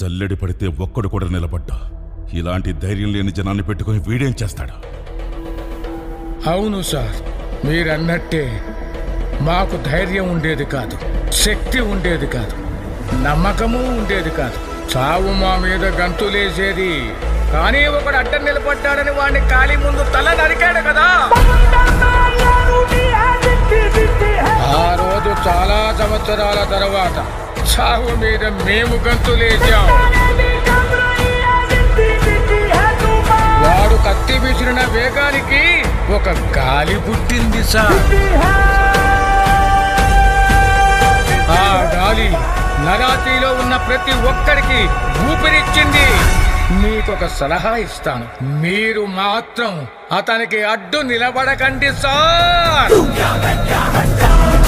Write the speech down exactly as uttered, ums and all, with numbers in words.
జల్లెడి పడితే ఒక్కడు కూడా నిలబడ్డా ఇలాంటి ధైర్యం లేని జనాన్ని పెట్టుకుని వీడేం చేస్తాడు? అవును సార్, మీరన్నట్టే మాకు ధైర్యం ఉండేది కాదు, శక్తి ఉండేది కాదు, నమ్మకము ఉండేది కాదు. చావు మా మీద గంతులేసేది. కానీ ఒకడు అడ్డం నిలబడ్డాడని వాడిని ఖాళీ ముందు తల నరికాడు కదా. ఆ రోజు చాలా సంవత్సరాల తర్వాత చావు మీద మేము గంతులేసాం. వాడు కత్తి విసిరిన వేగానికి ఒక గాలి పుట్టింది సార్. ఆ గాలి నరాతిలో ఉన్న ప్రతి ఒక్కరికి ఊపిరిచ్చింది. మీకొక సలహా ఇస్తాను, మీరు మాత్రం అతనికి అడ్డు నిలబడకండి సార్.